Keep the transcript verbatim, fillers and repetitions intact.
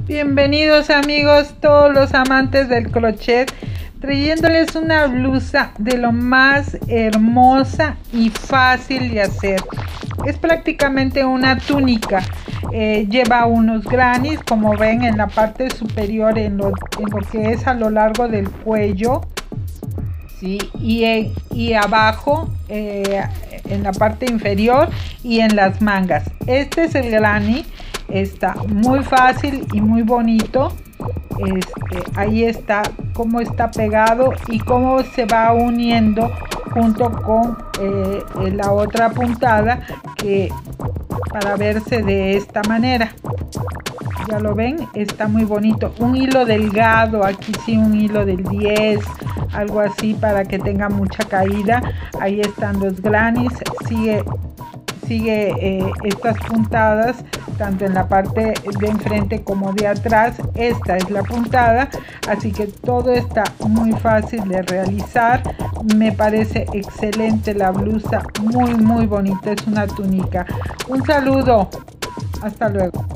Bienvenidos amigos, todos los amantes del crochet, trayéndoles una blusa de lo más hermosa y fácil de hacer. Es prácticamente una túnica, eh, lleva unos grannies como ven en la parte superior, en lo, en lo que es a lo largo del cuello, ¿sí? y, eh, y abajo eh, en la parte inferior y en las mangas. Este es el granny. Está muy fácil y muy bonito. Este, ahí está cómo está pegado y cómo se va uniendo junto con eh, la otra puntada, que para verse de esta manera, ya lo ven, está muy bonito. Un hilo delgado, aquí sí un hilo del diez, algo así, para que tenga mucha caída. Ahí están los grannies. Sigue sigue eh, estas puntadas tanto en la parte de enfrente como de atrás. Esta es la puntada, así que todo está muy fácil de realizar. Me parece excelente la blusa, muy muy bonita, es una túnica. Un saludo, hasta luego.